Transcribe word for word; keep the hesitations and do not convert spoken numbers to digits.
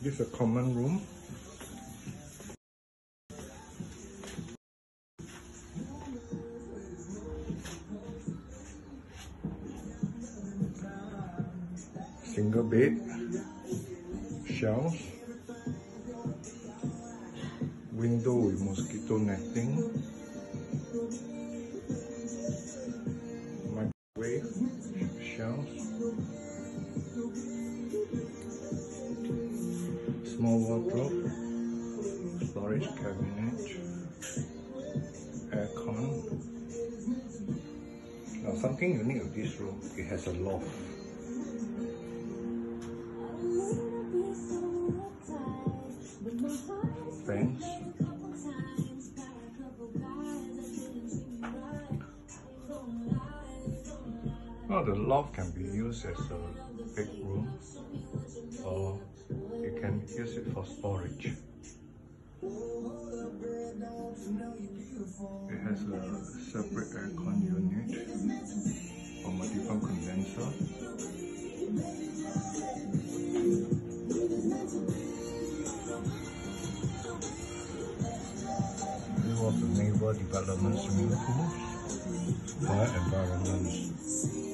This is a common room. Single bed, shelves, window with mosquito netting, microwave, shelves, small wardrobe, storage cabinet, aircon. Now something unique of this room, it has a loft. Fence. Well, the loft can be used as a big room, or you can use it for storage. It has a separate aircon unit from a different condenser. This was the neighbor development swimming pools, fire environments.